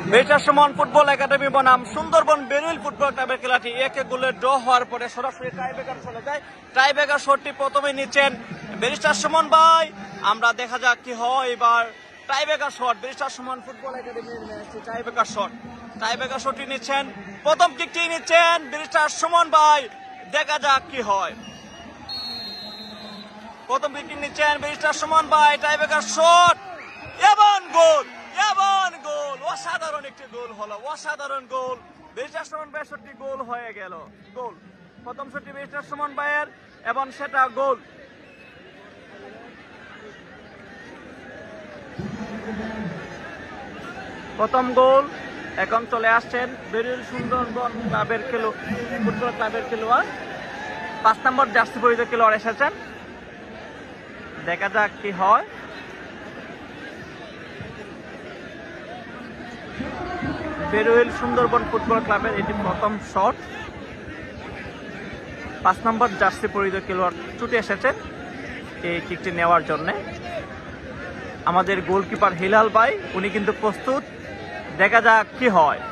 Better সমান football academy বনাম Sundarban বেরুইল football ক্লাবের খেলাটি এক গোলের ড্র হওয়ার পরে সরাসরি টাইব্রেকার চলে যায়। টাইব্রেকার শটটি প্রথমে নিচ্ছেন ব্যারিস্টার সুমন ভাই। আমরা দেখা যাক কি হয় এবার। Tiebreaker shot, barrister Suman football একাডেমির টাইব্রেকার শট। টাইব্রেকার শটটি নিচ্ছেন, প্রথম কিকটি নিচ্ছেন ব্যারিস্টার সুমন ভাই। দেখা যাক কি হয়। প্রথম কিকটি নিচ্ছেন ব্যারিস্টার সুমন ভাই। টাইব্রেকার শট এবং গোল, এবং গোল। অসাধারণ একটি গোল হলো, অসাধারণ গোল। ব্যারিস্টার সুমন ভাইয়ের শটটি গোল হয়ে গেল। গোল, প্রথম শটটি ব্যারিস্টার সুমন ভাইয়ের এবং সেটা গোল। প্রথম গোল। এখন চলে আসছেন বেরুইল সুন্দরবন ক্লাবের ফুটবল ক্লাবের খেলোয়াড়। 5 নম্বর জার্সি পরিহিত খেলোয়াড় এসেছেন। দেখা যাক কি হয়। বেরুইল সুন্দরবন ফুটবল ক্লাবের এটি প্রথম শট। 5 নম্বর জার্সি পরিহিত খেলোয়াড় ছুটে এসেছেন এই কিকটি নেওয়ার জন্য। আমাদের গোলকিপার হিলাল ভাই উনি কিন্তু প্রস্তুত। দেখা যাক কি হয়।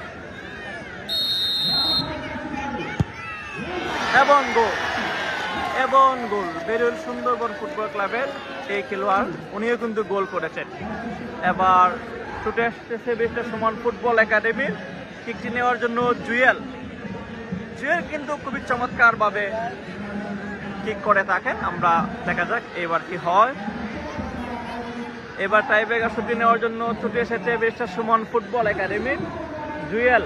এবং গোল, এবং গোল। বেরুইল সুন্দরবন ফুটবল ক্লাবের এই খেলোয়াড় উনিও কিন্তু গোল করেছেন। এবার ছুটে আসতেছে ব্যারিস্টার সুমন ফুটবল একাডেমির কিকটি নেওয়ার জন্য জুয়েল। জুয়েল কিন্তু খুবই চমৎকার ভাবে কিক করে থাকেন। আমরা দেখা যাক এবার কি হয়। এবার টাইব্রেকার শটটি নেওয়ার জন্য ছুটে এসেছে ব্যারিস্টার সুমন ফুটবল একাডেমির জুয়েল।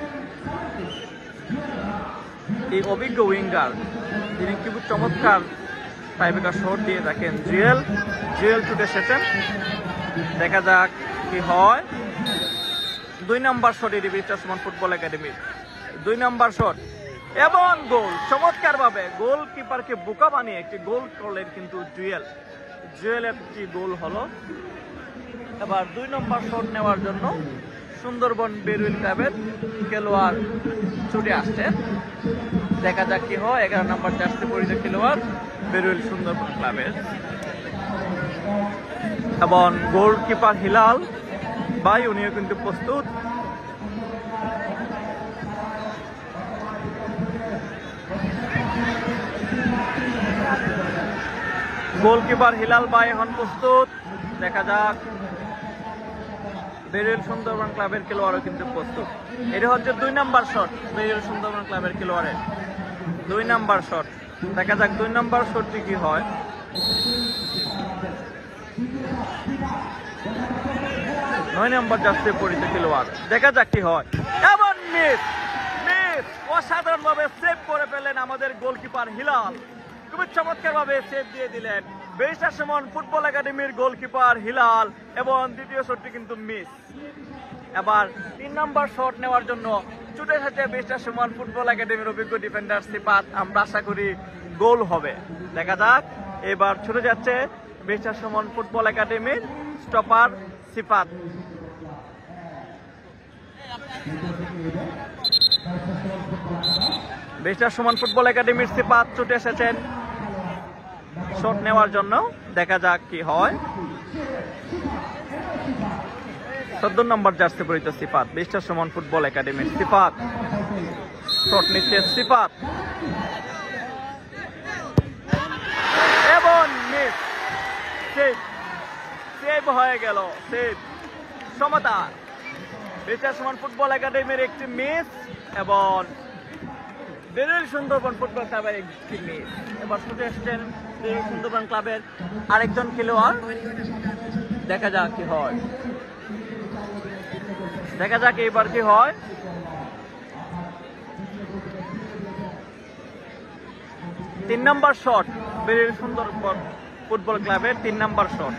এই অভিজ্ঞ উইঙ্গার তিনি খুব চমৎকার টাইব্রেকার শট দিয়ে থাকেন। জুয়েল ছুটে এসেছেন। দেখা যাক কি হয়। 2 নম্বর শট এটি ব্যারিস্টার সুমন ফুটবল একাডেমির 2 নম্বর শট এবং গোল। চমৎকার ভাবে গোলকিপারকে বোকা বানিয়ে একটি গোল করলেন কিন্তু জুয়েলের একটি গোল হলো। এবার 2 নম্বর শট নেওয়ার জন্য সুন্দরবন বেরুইল ক্লাবের খেলোয়াড় ছুটে আসছেন। দেখা যাক কি হয়। 11 নম্বর জার্সি পরিহিত খেলোয়াড় বেরুইল সুন্দরবন ক্লাবের এবং গোলকিপার হিলাল ভাই উনিও কিন্তু প্রস্তুত। গোলকিপার হিলাল ভাই এখন প্রস্তুত। দেখা যাক। বেরুইল সুন্দরবন ক্লাবের খেলোয়াড়ও কিন্তু প্রস্তুত। এটা হচ্ছে 2 নম্বর শট বেরুইল সুন্দরবন ক্লাবের খেলোয়াড়ের 2 নম্বর শট। দেখা যাক 2 নম্বর শটটি কি হয়। নয় নম্বর জার্সি পরিহিত খেলোয়াড়। দেখা যাক কি হয়। এবং মিস, অসাধারণ ভাবে সেভ করে ফেলেন আমাদের গোলকিপার হিলাল। খুবই চমৎকার ভাবে সেভ দিয়ে দিলেন ব্যারিস্টার সুমন ফুটবল একাডেমির গোলকিপার হিলাল। এবং দ্বিতীয় শটটি কিন্তু মিস। এবার 3 নম্বর শট নেওয়ার জন্য ছুটে এসেছে ব্যারিস্টার সুমন ফুটবল একাডেমির অভিজ্ঞ ডিফেন্ডার সিফাত। আমরা আশা করি গোল হবে। দেখা যাক। এবার ছুটে যাচ্ছে ব্যারিস্টার সুমন ফুটবল একাডেমির stopper Sifat. Barrister Suman football একাডেমির সিফাত ছুটে এসেছেন শট নেওয়ার জন্য। দেখা যাক কি হয়। 14 নম্বর জার্সি পরিহিত সিফাত ব্যারিস্টার সুমন ফুটবল একাডেমির সিফাত শট নিচ্ছে সিফাত এবং মিস। সেভ হয়ে গেল। সেভ সমতা। ব্যারিস্টার সুমন ফুটবল একাডেমির একটি মিস এবং বেরুইল সুন্দরবন ফুটবল ক্লাবের একটি মিস। এবার ছুটে এসেছেন বেরুইল সুন্দরবন ক্লাবের আরেকজন খেলোয়াড়। দেখা যাক কি হয়। দেখা যাক এইবার কি হয়। তিন number shot Beruil Sundarban football ক্লাবের 3 নম্বর শট।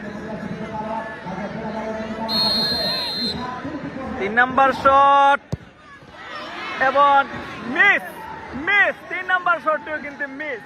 3 নম্বর শট এবং মিস। 3 নম্বর শটটিও কিন্তু মিস।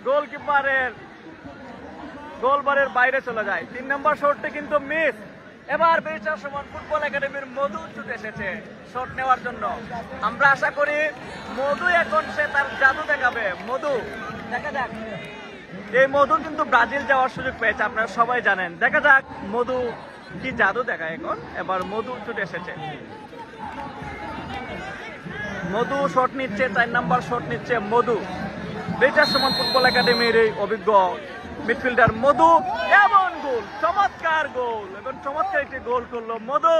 গোলবারের বাইরে চলে যায়। 3 নম্বর শটটি কিন্তু মিস। এবার ব্যারিস্টার সুমন ফুটবল একাডেমির মধু ছুটে এসেছে শট নেওয়ার জন্য। আমরা আশা করি মধু এখন সে তার জাদু দেখাবে। মধু, দেখা যাক। এই মধু কিন্তু ব্রাজিল যাওয়ার সুযোগ পেয়েছে, আপনারা সবাই জানেন। দেখা যাক মধু কি জাদু দেখায় এখন। এবার মধু ছুটে এসেছে। মধু শট নিচ্ছে, 4 নাম্বার শট নিচ্ছে মধু। বেটার সমান ফুটবল একাডেমির এই অভিজ্ঞ মিডফিল্ডার মধু, এমন গোল, চমৎকার গোল, এবং চমৎকার একটি গোল করলো মধু।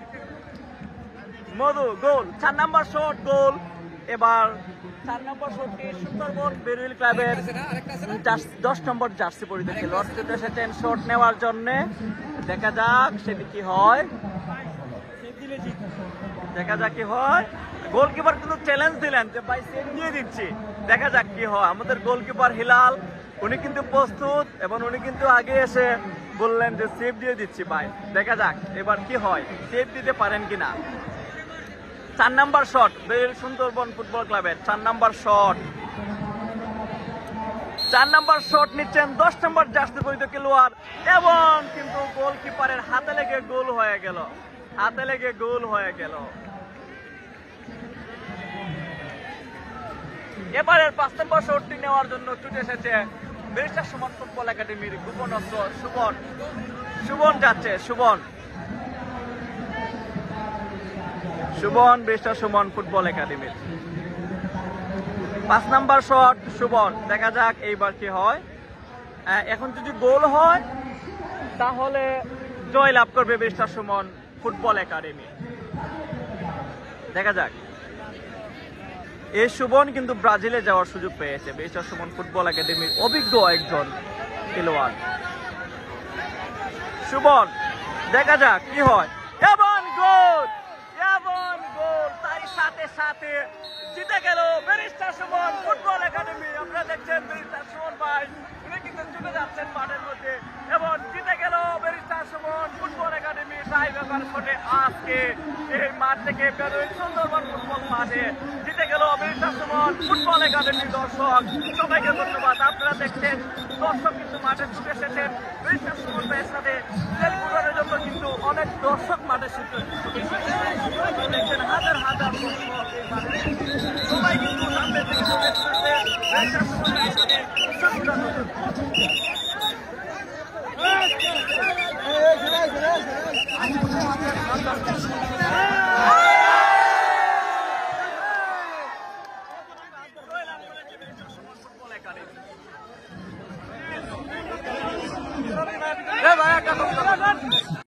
মধু গোল, 4 নাম্বার শট গোল। এবার 4 নম্বর শটটি সুন্দরবন বেরুইল ক্লাবের 10 নম্বর জার্সি পরিহিত খেলোয়াড় ছুটে এসেছেন শট নেওয়ার জন্য। দেখা যাক সেটি কি হয়, দেখা যাক কি হয়। গোলকিপার কিন্তু চ্যালেঞ্জ দিলেন যে ভাই সেভ দিয়ে দিচ্ছি, দেখা যাক কি হয়। আমাদের গোলকিপার হিলাল উনি কিন্তু প্রস্তুত, এবং উনি কিন্তু আগে এসে বললেন যে সেভ দিয়ে দিচ্ছি ভাই, দেখা যাক এবার কি হয়, সেভ দিতে পারেন কিনা। 4 number shot Beruil Sundarban football ক্লাবের 4 নাম্বার শট। 4 নাম্বার শট নিচ্ছেন 10 নম্বর জার্সি পরিহিত খেলোয়াড়, এবং কিন্তু গোলকিপারের হাতে লেগে গোল হয়ে গেল, হাতে লেগে গোল হয়ে গেল। এবারের 5 নম্বর শটটি নেওয়ার জন্য ছুটে এসেছে বেরিস্টার সুমন ফুটবল একাডেমির গোপন অস্ত্র সুবন। সুবন যাচ্ছে, সুবন বেরিস্টার সুমন ফুটবল একাডেমির 5 নাম্বার শট সুবন। দেখা যাক এইবার কি হয়। এখন যদি গোল হয় তাহলে জয় লাভ করবে বেরিস্টার সুমন ফুটবল একাডেমি। দেখা যাক। এই সুবন কিন্তু ব্রাজিলে যাওয়ার সুযোগ পেয়েছে, বেরিস্টার সুমন ফুটবল একাডেমির অভিজ্ঞ একজন খেলোয়াড় সুবন। দেখা যাক কি হয়, এবং গোল, এবং গোল, তারই সাথে সাথে জিতে গেল বেরিস্টার সুমন ফুটবল একাডেমি। আপনারা দেখছেন বেরিস্টার সুমন ভাই উনি কিন্তু চলে যাচ্ছেন মাঠের মধ্যে, এবং জিতে গেল barrister Suman football academy tiebreaker শটে। আজকে এই মাঠ থেকে বেরোয় সুন্দরবন ফুটবল মাঠে জিতে গেল বেরিস্টার সুমন ফুটবল একাডেমি। দর্শক সবাইকে ধন্যবাদ। আপনারা দেখছেন দর্শক কিন্তু মাঠে ছুটে এসেছেন বেরিস্টার সুমন ভাইয়ের সাথে সেলফি জন্য, কিন্তু অনেক দর্শক মাঠে ছুটে দেখছেন, হাজার হাজার দর্শক এই মাঠে সবাই কিন্তু সামনে থেকে চলে এসেছে বেরিস্টার সুমন ভাইয়ের সাথে সেলফি জন্য।